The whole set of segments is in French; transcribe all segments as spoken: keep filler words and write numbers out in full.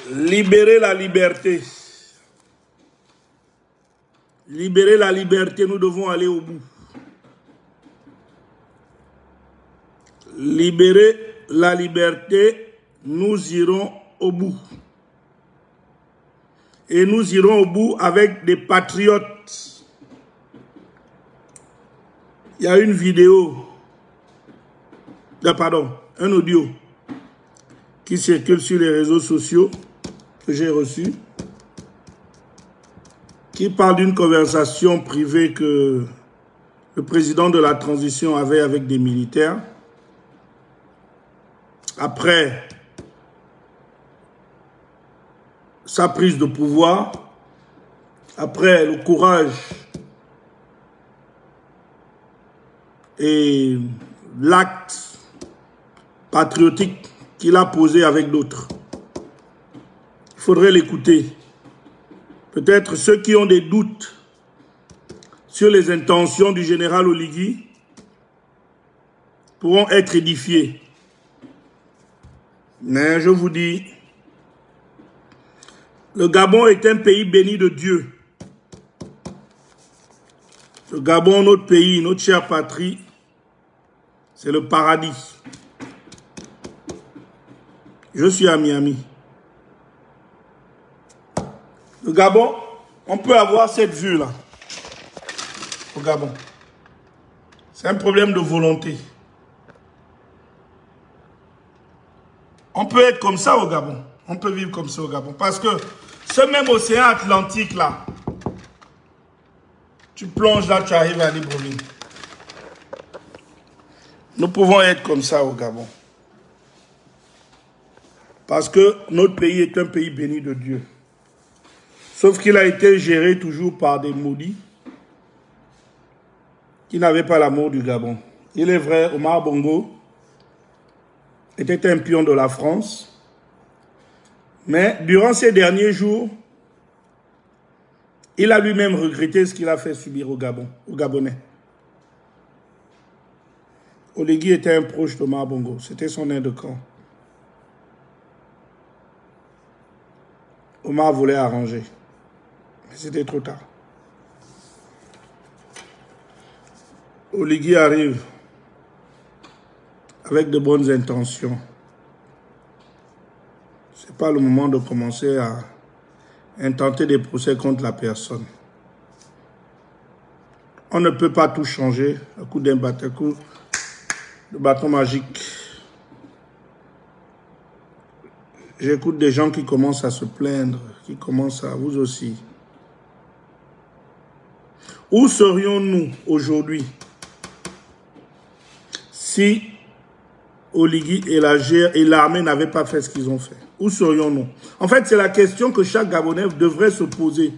Libérer la liberté. Libérer la liberté, nous devons aller au bout. Libérer la liberté, nous irons au bout. Et nous irons au bout avec des patriotes. Il y a une vidéo, ah, pardon, un audio qui circule sur les réseaux sociaux que j'ai reçu, qui parle d'une conversation privée que le président de la transition avait avec des militaires. Après sa prise de pouvoir, après le courage et l'acte patriotique qu'il a posé avec d'autres. Il faudrait l'écouter. Peut-être ceux qui ont des doutes sur les intentions du général Oligui pourront être édifiés. Mais je vous dis, le Gabon est un pays béni de Dieu. Le Gabon, notre pays, notre chère patrie, c'est le paradis. Je suis à Miami. Le Gabon, on peut avoir cette vue-là. Au Gabon. C'est un problème de volonté. On peut être comme ça au Gabon. On peut vivre comme ça au Gabon. Parce que ce même océan Atlantique là, tu plonges là, tu arrives à Libreville. Nous pouvons être comme ça au Gabon. Parce que notre pays est un pays béni de Dieu. Sauf qu'il a été géré toujours par des maudits qui n'avaient pas l'amour du Gabon. Il est vrai, Omar Bongo était un pion de la France. Mais durant ces derniers jours, il a lui-même regretté ce qu'il a fait subir au Gabon, aux Gabonais. Oligui était un proche d'Omar Bongo. C'était son aide de camp. Omar voulait arranger. Mais c'était trop tard. Oligui arrive avec de bonnes intentions. Ce n'est pas le moment de commencer à intenter des procès contre la personne. On ne peut pas tout changer à coup d'un bâton, coup de bâton magique. J'écoute des gens qui commencent à se plaindre, qui commencent à vous aussi. Où serions-nous aujourd'hui si Oligui et l'armée n'avaient pas fait ce qu'ils ont fait? Où serions-nous? En fait, c'est la question que chaque Gabonais devrait se poser.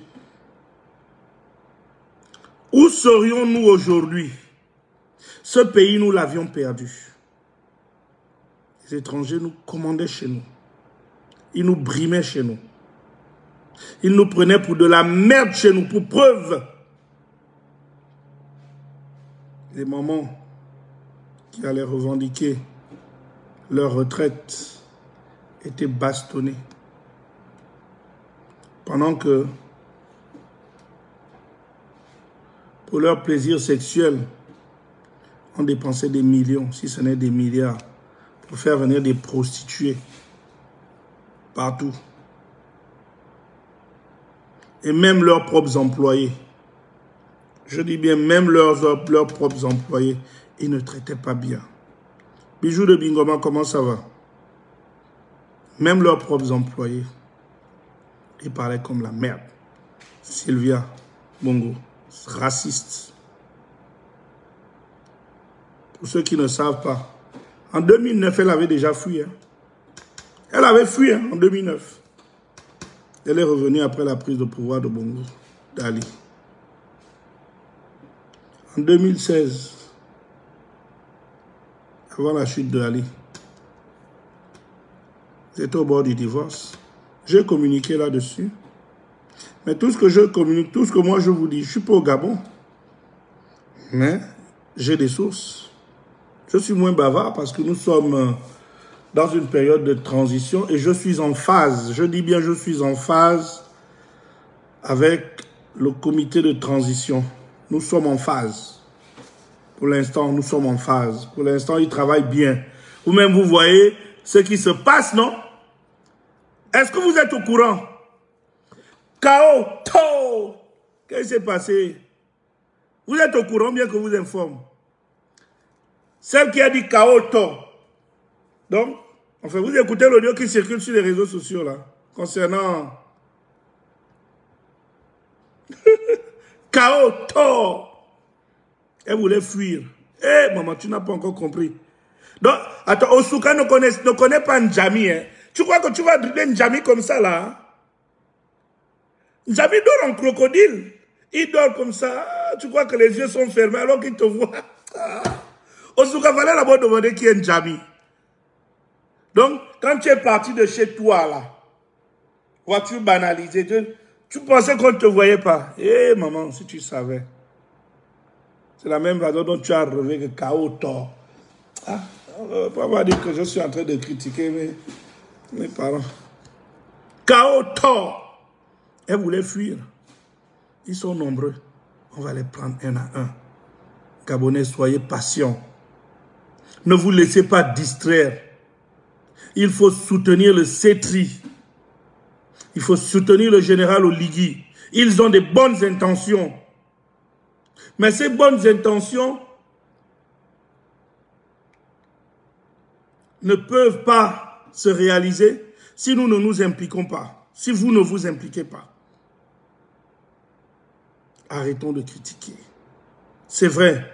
Où serions-nous aujourd'hui? Ce pays, nous l'avions perdu. Les étrangers nous commandaient chez nous. Ils nous brimaient chez nous. Ils nous prenaient pour de la merde chez nous, pour preuve. Les mamans qui allaient revendiquer leur retraite étaient bastonnées. Pendant que, pour leur plaisir sexuel, on dépensait des millions, si ce n'est des milliards, pour faire venir des prostituées partout. Et même leurs propres employés, je dis bien même leurs, leurs propres employés, ils ne traitaient pas bien. Bijou de Bingoma, comment ça va? Même leurs propres employés, ils parlaient comme la merde. Sylvia Bongo, raciste. Pour ceux qui ne savent pas, en deux mille neuf, elle avait déjà fui. Hein. Elle avait fui hein, en deux mille neuf. Elle est revenue après la prise de pouvoir de Bongo, d'Ali. En deux mille seize, avant la chute de Ali, j'étais au bord du divorce. J'ai communiqué là-dessus. Mais tout ce que je communique, tout ce que moi je vous dis, je ne suis pas au Gabon. Mais j'ai des sources. Je suis moins bavard parce que nous sommes dans une période de transition et je suis en phase, je dis bien je suis en phase avec le comité de transition. Nous sommes en phase. Pour l'instant, nous sommes en phase. Pour l'instant, ils travaillent bien. Vous-même, vous voyez ce qui se passe, non? Est-ce que vous êtes au courant? K O, to! Qu'est-ce qui s'est passé? Vous êtes au courant, bien que vous informe. Celle qui a dit K O, to. Donc, enfin, vous écoutez l'audio qui circule sur les réseaux sociaux, là, concernant K O, to. Elle voulait fuir. Eh, hey, maman, tu n'as pas encore compris. Donc, attends, Osuka ne connaît, ne connaît pas Ndjami, hein. Tu crois que tu vas dribbler Ndjami comme ça, là? Ndjami dort en crocodile. Il dort comme ça. Tu crois que les yeux sont fermés alors qu'il te voit. Osuka, fallait d'abord demander qui est Ndjami. Donc, quand tu es parti de chez toi, là, voiture banalisée, tu, tu pensais qu'on ne te voyait pas. Eh, hey, maman, si tu savais. C'est la même façon dont tu as rêvé que K O tort. Ah, on va pas dire que je suis en train de critiquer mes, mes parents. K O tort. Elle voulait fuir. Ils sont nombreux. On va les prendre un à un. Gabonais, soyez patients. Ne vous laissez pas distraire. Il faut soutenir le Cetri. Il faut soutenir le général Oligui. Ils ont des bonnes intentions. Mais ces bonnes intentions ne peuvent pas se réaliser si nous ne nous impliquons pas, si vous ne vous impliquez pas. Arrêtons de critiquer. C'est vrai.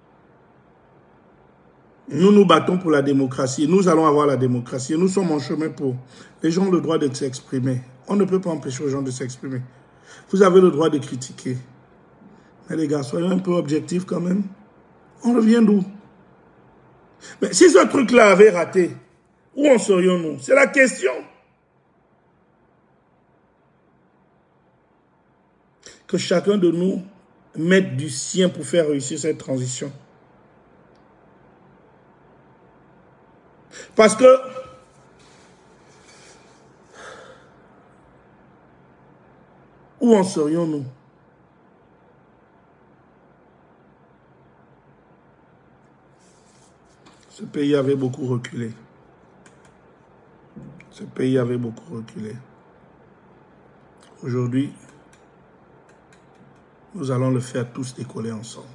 Nous nous battons pour la démocratie. Nous allons avoir la démocratie. Nous sommes en chemin pour. Les gens ont le droit de s'exprimer. On ne peut pas empêcher aux gens de s'exprimer. Vous avez le droit de critiquer. Mais les gars, soyons un peu objectifs quand même. On revient d'où? Mais si ce truc-là avait raté, où en serions-nous? C'est la question. Que chacun de nous mette du sien pour faire réussir cette transition. Parce que où en serions-nous? Ce pays avait beaucoup reculé. Ce pays avait beaucoup reculé. Aujourd'hui, nous allons le faire tous décoller ensemble.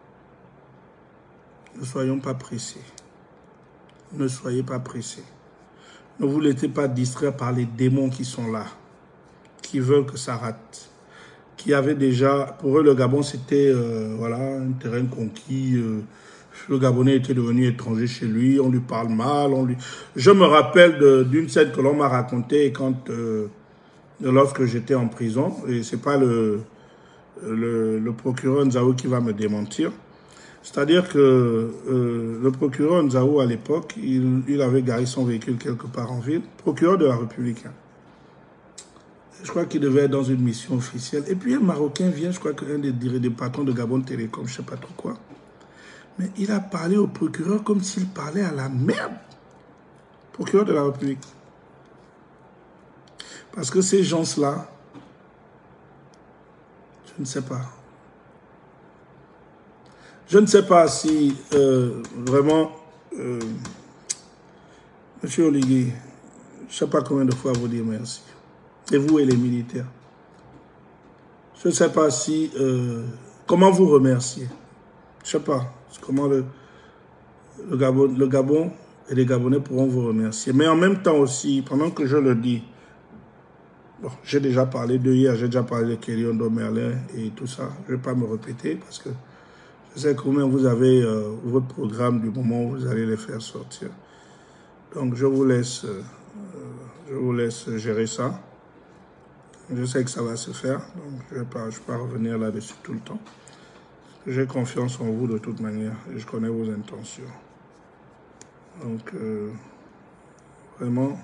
Ne soyons pas pressés. Ne soyez pas pressés. Ne vous laissez pas distraire par les démons qui sont là, qui veulent que ça rate. Qui avaient déjà, pour eux, le Gabon, c'était euh, voilà, un terrain conquis. Euh, Le Gabonais était devenu étranger chez lui, on lui parle mal. On lui... Je me rappelle d'une scène que l'on m'a racontée quand, euh, lorsque j'étais en prison, et ce n'est pas le, le, le procureur Nzaou qui va me démentir. C'est-à-dire que euh, le procureur Nzaou, à l'époque, il, il avait garé son véhicule quelque part en ville, procureur de la République. Je crois qu'il devait être dans une mission officielle. Et puis un Marocain vient, je crois qu'un des, des patrons de Gabon Télécom, je ne sais pas trop quoi. Mais il a parlé au procureur comme s'il parlait à la merde. Procureur de la République. Parce que ces gens-là, je ne sais pas. Je ne sais pas si euh, vraiment, euh, Monsieur Oligui, je ne sais pas combien de fois vous dire merci. Et vous et les militaires. Je ne sais pas si, euh, comment vous remercier. Je ne sais pas. Comment le, le, Gabon, le Gabon et les Gabonais pourront vous remercier. Mais en même temps aussi, pendant que je le dis, bon, j'ai déjà parlé de hier, j'ai déjà parlé de Kériondo Merlin et tout ça. Je ne vais pas me répéter parce que je sais que vous-même, vous avez euh, votre programme du moment où vous allez les faire sortir. Donc, je vous laisse, euh, je vous laisse gérer ça. Je sais que ça va se faire, donc je ne vais pas, je vais pas revenir là-dessus tout le temps. J'ai confiance en vous de toute manière et je connais vos intentions. Donc, euh, vraiment,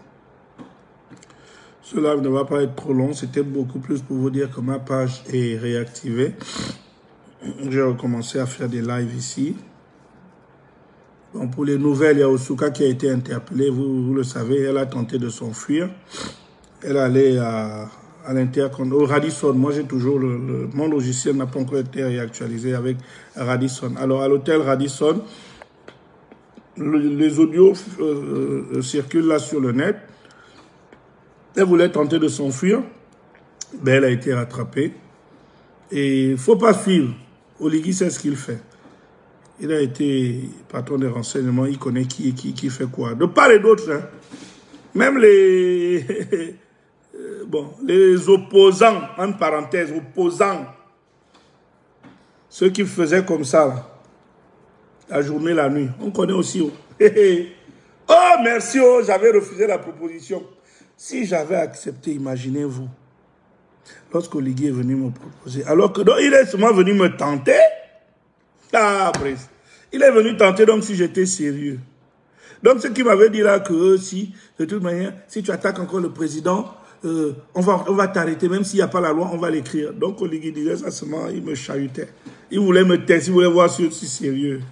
cela ne va pas être trop long. C'était beaucoup plus pour vous dire que ma page est réactivée. J'ai recommencé à faire des lives ici. Bon, pour les nouvelles, il y a Osuka qui a été interpellée, vous, vous le savez, elle a tenté de s'enfuir. Elle allait à, à l'intercon, au Radisson. Moi, j'ai toujours, le, le, mon logiciel n'a pas encore été réactualisé avec Radisson. Alors, à l'hôtel Radisson, le, les audios euh, euh, circulent là sur le net. Elle voulait tenter de s'enfuir. Ben, elle a été rattrapée. Et il ne faut pas suivre. Oligui sait ce qu'il fait. Il a été patron des renseignements, il connaît qui, qui, qui fait quoi. De part et d'autre, hein. Même les, bon, les opposants, en parenthèse, opposants, ceux qui faisaient comme ça, là, la journée, la nuit, on connaît aussi. Oh, oh merci, oh, j'avais refusé la proposition. Si j'avais accepté, imaginez-vous, lorsque Oligui est venu me proposer, alors que donc, il est seulement venu me tenter. Ah, Brice. Il est venu tenter donc si j'étais sérieux. Donc ce qui m'avait dit là que si, de toute manière, si tu attaques encore le président, euh, on va, on va t'arrêter, même s'il n'y a pas la loi, on va l'écrire. Donc Oligui disait ça seulement, il me chahutait. Il voulait me tester, il voulait voir si je suis sérieux.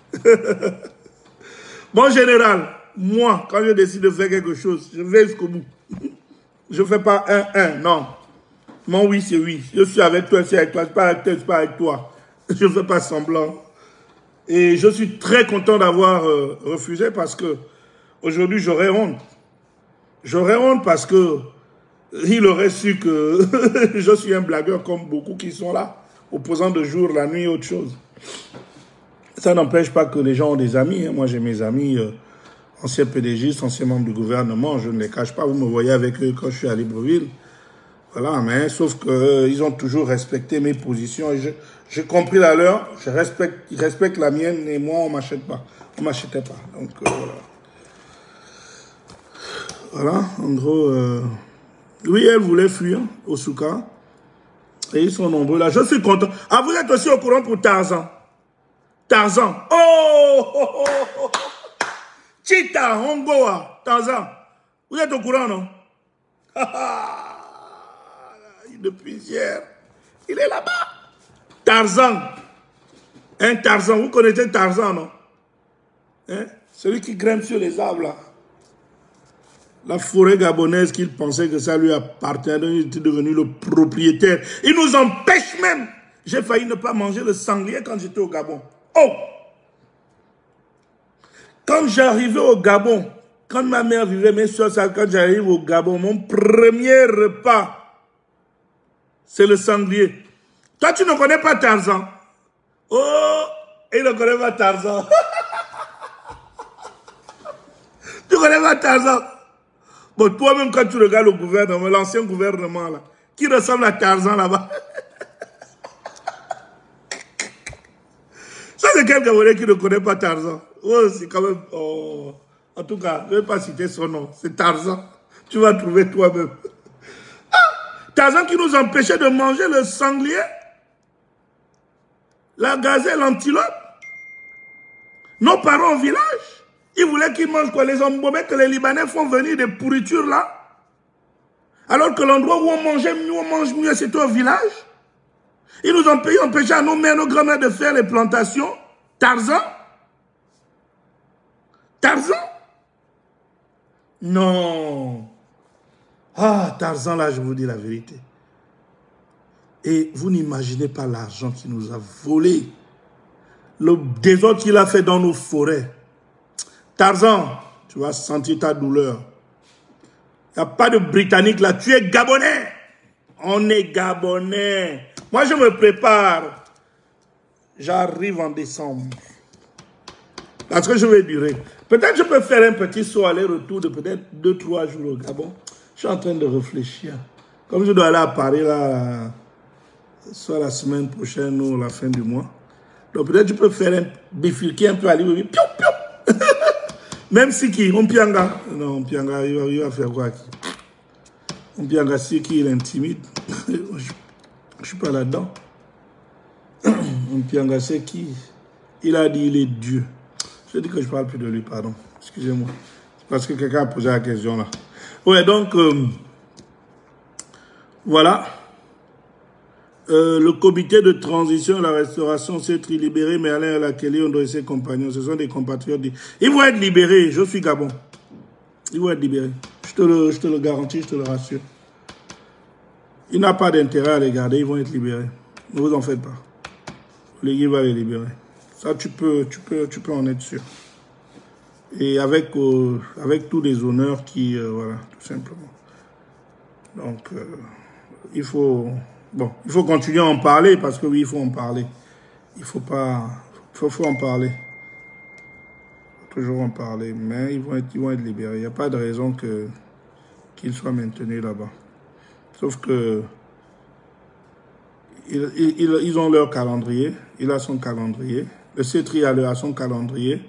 Bon général, moi, quand je décide de faire quelque chose, je vais jusqu'au bout. Je ne fais pas un, un, non. Mon oui, c'est oui. Je suis avec toi, c'est avec toi, je ne suis pas avec toi, je ne suis pas avec toi. Je ne fais pas semblant. Et je suis très content d'avoir euh, refusé parce que aujourd'hui j'aurais honte. J'aurais honte parce que il aurait su que je suis un blagueur comme beaucoup qui sont là, opposant de jour, la nuit, autre chose. Ça n'empêche pas que les gens ont des amis. Hein. Moi j'ai mes amis, euh, anciens P D Gistes, anciens membres du gouvernement, je ne les cache pas. Vous me voyez avec eux quand je suis à Libreville. Voilà, mais sauf qu'ils euh, ont toujours respecté mes positions. Et j'ai compris la leur, je respecte, ils respectent la mienne et moi, on ne m'achète pas. On ne m'achetait pas. Donc, euh, voilà. Voilà, en gros. Euh, oui, elle voulait fuir, Osuka. Et ils sont nombreux là. Je suis content. Ah, vous êtes aussi au courant pour Tarzan. Tarzan. Oh, oh, oh, oh. Chita, Hongoa, Tarzan. Vous êtes au courant, non? Depuis hier, il est là-bas. Tarzan. Un Tarzan, vous connaissez Tarzan, non? Hein? Celui qui grimpe sur les arbres, là. La forêt gabonaise qu'il pensait que ça lui appartenait, il était devenu le propriétaire. Il nous empêche même. J'ai failli ne pas manger le sanglier quand j'étais au Gabon. Oh! Quand j'arrivais au Gabon, quand ma mère vivait, mes soeurs, quand j'arrive au Gabon, mon premier repas, c'est le sanglier. Toi, tu ne connais pas Tarzan. Oh, il ne connaît pas Tarzan. Tu ne connais pas Tarzan. Bon, toi-même, quand tu regardes le gouvernement, l'ancien gouvernement, là, qui ressemble à Tarzan là-bas. Ça, c'est quelqu'un qui ne connaît pas Tarzan. Oh, c'est quand même... Oh. En tout cas, je ne vais pas citer son nom. C'est Tarzan. Tu vas trouver toi-même. Tarzan qui nous empêchait de manger le sanglier, la gazelle, l'antilope. Nos parents au village, ils voulaient qu'ils mangent quoi? Les embobés que les Libanais font venir des pourritures là. Alors que l'endroit où on mangeait mieux, on mange mieux, c'était au village. Ils nous ont payé, empêché à nos mères, nos grand-mères de faire les plantations. Tarzan? Tarzan? Non. Ah, Tarzan, là, je vous dis la vérité. Et vous n'imaginez pas l'argent qu'il nous a volé. Le désordre qu'il a fait dans nos forêts. Tarzan, tu vas sentir ta douleur. Il n'y a pas de Britannique là. Tu es Gabonais. On est Gabonais. Moi, je me prépare. J'arrive en décembre. Parce que je vais durer. Peut-être je peux faire un petit saut aller-retour de peut-être deux trois jours au Gabon. Je suis en train de réfléchir. Comme je dois aller à Paris, là, soit la semaine prochaine ou la fin du mois. Donc peut-être je peux faire un bifurquer un peu à l'île. Piou, piou. Même si qui, on pianga. Non, on pianga, il va, il va faire quoi? On pianga, si qui il est intimide. je ne suis pas là-dedans. On pianga, c'est qui? Il a dit il est Dieu. Je dis que je ne parle plus de lui, pardon. Excusez-moi. C'est parce que quelqu'un a posé la question là. Ouais, donc, euh, voilà. Euh, le comité de transition et la restauration s'est libéré, mais Alain Alakeli, on doit ses compagnons. Ce sont des compatriotes. Ils vont être libérés. Je suis Gabon. Ils vont être libérés. Je te le, je te le garantis, je te le rassure. Il n'a pas d'intérêt à les garder. Ils vont être libérés. Ne vous en faites pas. L'équipe va les libérer. Ça, tu peux, tu peux, tu peux en être sûr. Et avec, euh, avec tous les honneurs qui, euh, voilà, tout simplement. Donc, euh, il faut... Bon, il faut continuer à en parler parce que oui, il faut en parler. Il faut pas... Il faut, faut en parler. Il faut toujours en parler. Mais ils vont être, ils vont être libérés. Il n'y a pas de raison que qu'ils soient maintenus là-bas. Sauf que... Ils, ils, ils ont leur calendrier. Il a son calendrier. Le C T R I a son calendrier.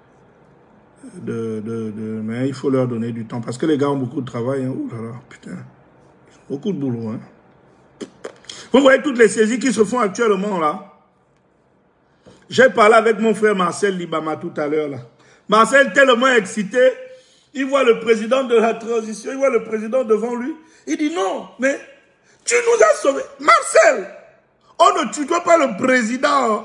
De, de, de, mais il faut leur donner du temps. Parce que les gars ont beaucoup de travail. Hein. Ouh là là, putain. Ils ont beaucoup de boulot. Hein. Vous voyez toutes les saisies qui se font actuellement là. J'ai parlé avec mon frère Marcel Libama tout à l'heure là. Marcel tellement excité, il voit le président de la transition, il voit le président devant lui. Il dit non, mais tu nous as sauvés. Marcel, on ne tutoie pas le président.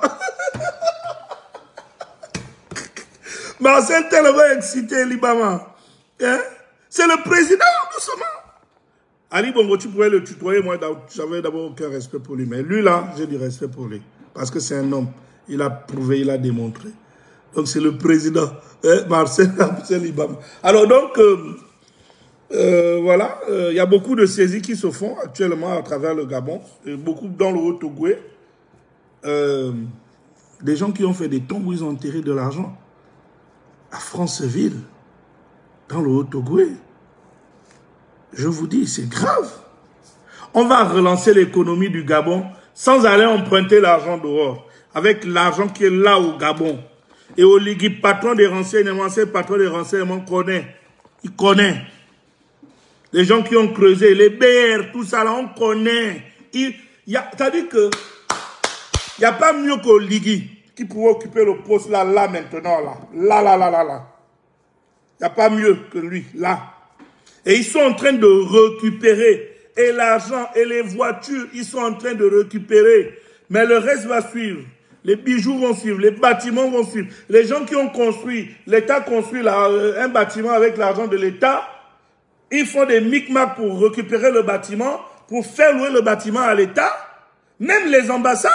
Marcel tellement excité, Libama. Hein? C'est le président, doucement. Ali Bongo, tu pourrais le tutoyer, moi j'avais d'abord aucun respect pour lui. Mais lui là, j'ai du respect pour lui. Parce que c'est un homme. Il a prouvé, il a démontré. Donc c'est le président, hein, Marcel, Marcel Libama. Alors donc, euh, euh, voilà, il euh, y a beaucoup de saisies qui se font actuellement à travers le Gabon. Et beaucoup dans le Haut-Togoué. Euh, des gens qui ont fait des tombes où ils ont enterré de l'argent. À Franceville, dans le Haut-Togoué. Je vous dis, c'est grave. On va relancer l'économie du Gabon sans aller emprunter l'argent dehors. Avec l'argent qui est là au Gabon. Et Oligui, patron des renseignements, c'est patron des renseignements, connaît. Il connaît. Les gens qui ont creusé, les B R, tout ça là, on connaît. C'est-à-dire que il n'y a pas mieux qu'Oligui qui pourrait occuper le poste là, là maintenant, là. Là, là, là, là, là. Il n'y a pas mieux que lui, là. Et ils sont en train de récupérer. Et l'argent et les voitures, ils sont en train de récupérer. Mais le reste va suivre. Les bijoux vont suivre. Les bâtiments vont suivre. Les gens qui ont construit, l'État construit là, un bâtiment avec l'argent de l'État. Ils font des micmacs pour récupérer le bâtiment, pour faire louer le bâtiment à l'État. Même les ambassades.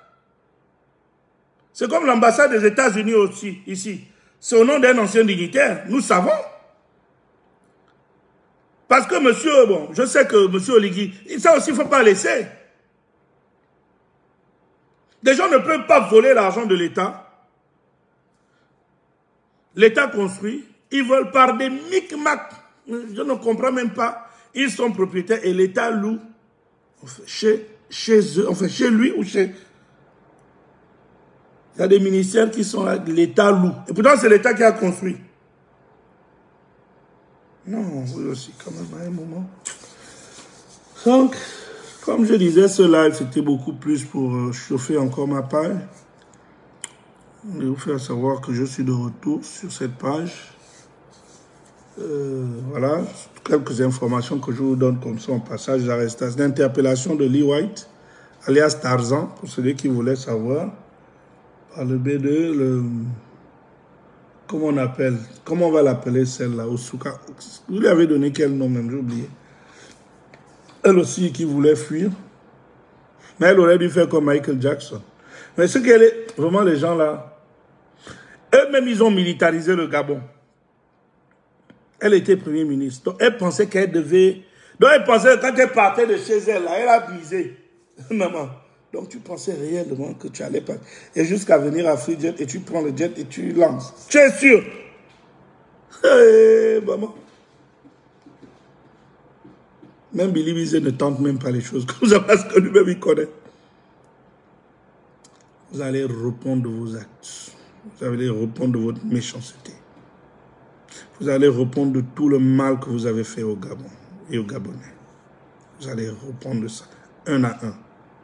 C'est comme l'ambassade des États-Unis aussi, ici. C'est au nom d'un ancien dignitaire. Nous savons. Parce que monsieur, bon, je sais que monsieur Oligui, ça aussi, il ne faut pas laisser. Des gens ne peuvent pas voler l'argent de l'État. L'État construit. Ils veulent par des micmacs. Je ne comprends même pas. Ils sont propriétaires et l'État loue chez, chez eux, enfin chez lui ou chez... Il y a des ministères qui sont là, l'État loue. Et pourtant, c'est l'État qui a construit. Non, oui aussi, quand même, à un moment. Donc, comme je disais, ce live, c'était beaucoup plus pour euh, chauffer encore ma page. Je vais vous faire savoir que je suis de retour sur cette page. Euh, voilà, quelques informations que je vous donne comme ça en passage d'arrestation, d'interpellation de Lee White, alias Tarzan, pour celui qui voulait savoir, par le B deux, le... Comment on appelle, comment on va l'appeler celle-là, Osuka. Vous lui avez donné quel nom même, j'ai oublié. Elle aussi qui voulait fuir. Mais elle aurait dû faire comme Michael Jackson. Mais ce qu'elle est, vraiment les gens là, eux-mêmes ils ont militarisé le Gabon. Elle était Premier ministre. Donc elle pensait qu'elle devait... Donc elle pensait que quand elle partait de chez elle, là, elle a misé. Maman. Donc tu pensais réellement que tu allais pas... Et jusqu'à venir à Free Jet et tu prends le jet et tu lances. Tu es sûr? Hey, maman. Même Billy Bizet ne tente même pas les choses comme ça parce que lui-même il connaît. Vous allez répondre de vos actes. Vous allez répondre de votre méchanceté. Vous allez répondre de tout le mal que vous avez fait au Gabon et aux Gabonais. Vous allez répondre de ça, un à un.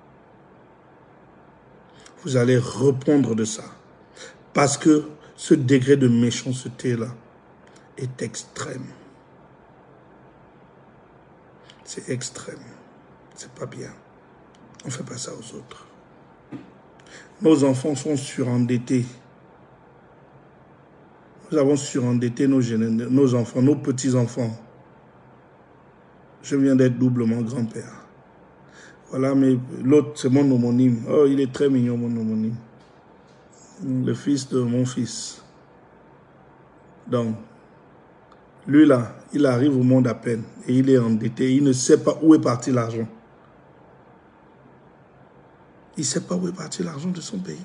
Vous allez répondre de ça. Parce que ce degré de méchanceté-là est extrême. C'est extrême. C'est pas bien. On ne fait pas ça aux autres. Nos enfants sont surendettés. Nous avons surendetté nos, nos enfants, nos petits-enfants. Je viens d'être doublement grand-père. Voilà, mais l'autre, c'est mon homonyme. Oh, il est très mignon, mon homonyme. Le fils de mon fils. Donc, lui là, il arrive au monde à peine et il est endetté. Il ne sait pas où est parti l'argent. Il ne sait pas où est parti l'argent de son pays.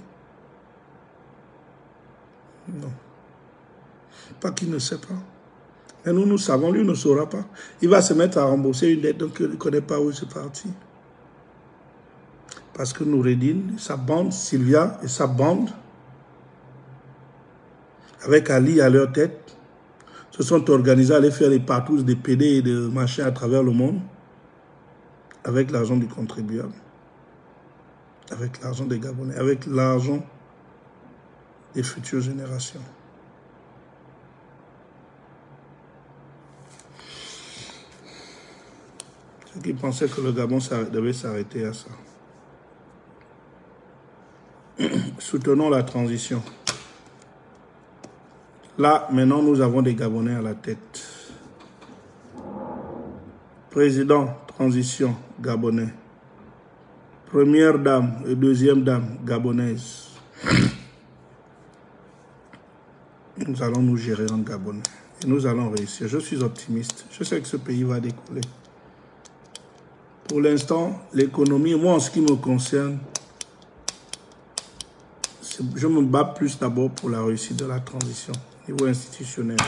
Non. Pas qu'il ne sait pas. Mais nous, nous savons, lui ne saura pas. Il va se mettre à rembourser une dette, donc il ne connaît pas où c'est parti. Parce que Noureddin, sa bande, Sylvia et sa bande, avec Ali à leur tête, se sont organisés à aller faire les partous des P D et de machins à travers le monde, avec l'argent du contribuable, avec l'argent des Gabonais, avec l'argent des futures générations. Ceux qui pensaient que le Gabon devait s'arrêter à ça. Soutenons la transition. Là, maintenant, nous avons des Gabonais à la tête. Président, transition, Gabonais. Première dame et deuxième dame, Gabonaise. Nous allons nous gérer en Gabonais. Et nous allons réussir. Je suis optimiste. Je sais que ce pays va décoller. Pour l'instant, l'économie, moi, en ce qui me concerne, je me bats plus d'abord pour la réussite de la transition, au niveau institutionnel.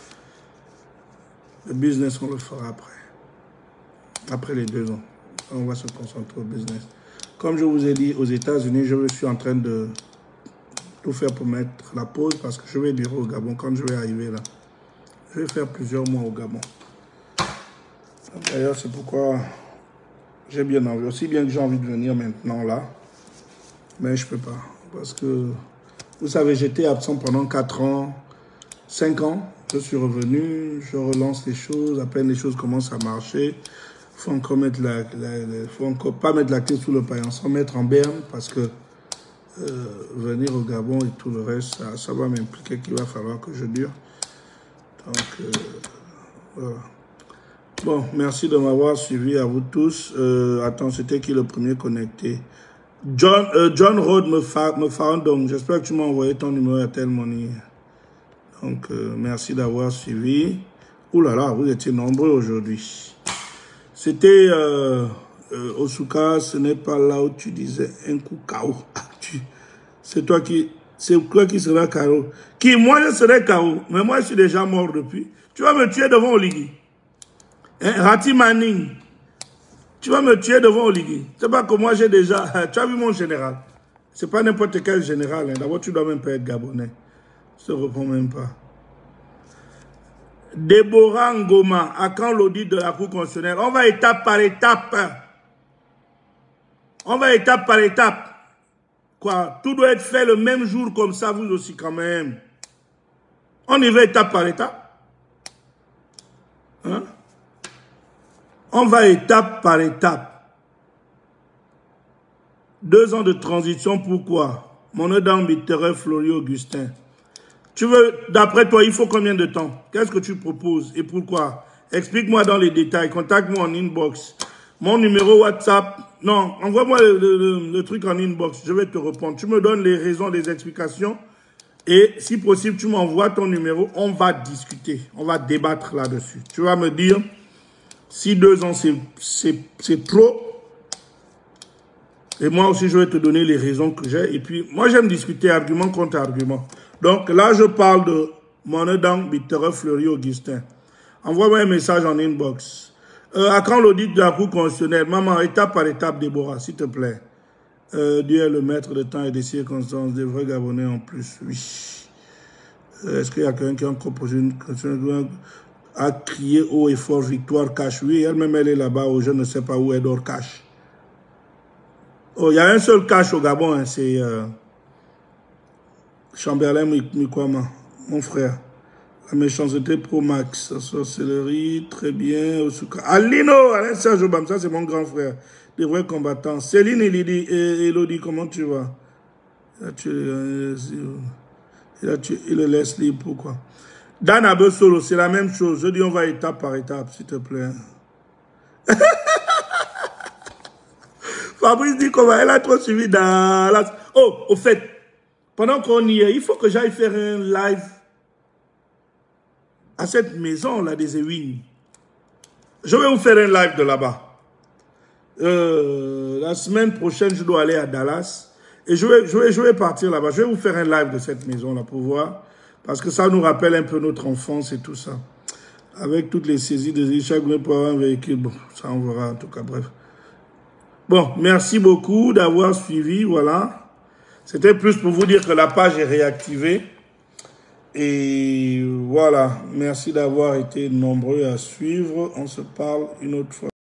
Le business, on le fera après. Après les deux ans, on va se concentrer au business. Comme je vous ai dit, aux États-Unis, je suis en train de tout faire pour mettre la pause parce que je vais durer au Gabon quand je vais arriver là. Je vais faire plusieurs mois au Gabon. D'ailleurs, c'est pourquoi j'ai bien envie, aussi bien que j'ai envie de venir maintenant là, mais je ne peux pas. Parce que, vous savez, j'étais absent pendant quatre ans, cinq ans. Je suis revenu, je relance les choses, à peine les choses commencent à marcher. Il faut encore mettre la, la, la, faut encore pas mettre la clé sous le paillasson, mettre en berne parce que euh, venir au Gabon et tout le reste, ça, ça va m'impliquer qu'il va falloir que je dure. Donc, euh, voilà. Bon, merci de m'avoir suivi à vous tous. Euh, attends, c'était qui le premier connecté? John, euh, John Rhodes me, me found, donc j'espère que tu m'as envoyé ton numéro à tel money. Donc, euh, merci d'avoir suivi. Ouh là là, vous étiez nombreux aujourd'hui. C'était euh, euh, Osuka, ce n'est pas là où tu disais un coup K O. C'est toi qui, c'est toi qui seras K O. Qui, moi je serai K O, mais moi je suis déjà mort depuis. Tu vas me tuer devant Oligui. Hein, Rati Manning. Tu vas me tuer devant Oligui. C'est pas que moi j'ai déjà... Tu as vu mon général. C'est pas n'importe quel général. Hein. D'abord, tu dois même pas être gabonais. Je te reprends même pas. Déborah Ngoma, à quand l'audit de la Cour constitutionnelle? On va étape par étape. On va étape par étape. Quoi? Tout doit être fait le même jour comme ça, vous aussi quand même. On y va étape par étape. Hein? On va étape par étape. Deux ans de transition, pourquoi? Monodam Bittere Florio Augustin. Tu veux, d'après toi, il faut combien de temps? Qu'est-ce que tu proposes et pourquoi? Explique-moi dans les détails. Contacte-moi en inbox. Mon numéro WhatsApp. Non, envoie-moi le, le, le truc en inbox. Je vais te répondre. Tu me donnes les raisons, les explications. Et si possible, tu m'envoies ton numéro. On va discuter. On va débattre là-dessus. Tu vas me dire... Si deux ans, c'est trop, et moi aussi, je vais te donner les raisons que j'ai. Et puis, moi, j'aime discuter argument contre argument. Donc, là, je parle de Monodam Bittere Fleury Augustin. Envoie-moi un message en inbox. Euh, à quand l'audit de la Cour constitutionnelle? Maman, étape par étape, Déborah, s'il te plaît. Euh, Dieu est le maître de temps et des circonstances, des vrais Gabonais en plus, oui. Euh, Est-ce qu'il y a quelqu'un qui a proposé une question a crié haut et fort victoire cash? Oui, elle-même elle est là-bas, je ne sais pas où elle dort cash. Oh, il y a un seul cash au Gabon, hein, c'est euh, Chamberlain Mikwama, mon frère. La méchanceté Pro Max. La sorcellerie, très bien. Osuka. Alino, Alain Serge Obam, ça c'est mon grand frère. Des vrais combattants. Céline et Lydie, et Elodie, comment tu vas? Il a tué, il a tué, il le laisse libre, pourquoi? Dan Abe Solo, c'est la même chose. Je dis, on va étape par étape, s'il te plaît. Fabrice dit comment elle a trop suivi dans la... Oh, au fait, pendant qu'on y est, il faut que j'aille faire un live à cette maison, là, des Ewing. Je vais vous faire un live de là-bas. Euh, la semaine prochaine, je dois aller à Dallas. Et je vais, je vais, je vais partir là-bas. Je vais vous faire un live de cette maison-là pour voir. Parce que ça nous rappelle un peu notre enfance et tout ça. Avec toutes les saisies de chaque mois pour avoir un véhicule. Bon, ça on verra en tout cas, bref. Bon, merci beaucoup d'avoir suivi, voilà. C'était plus pour vous dire que la page est réactivée. Et voilà, merci d'avoir été nombreux à suivre. On se parle une autre fois.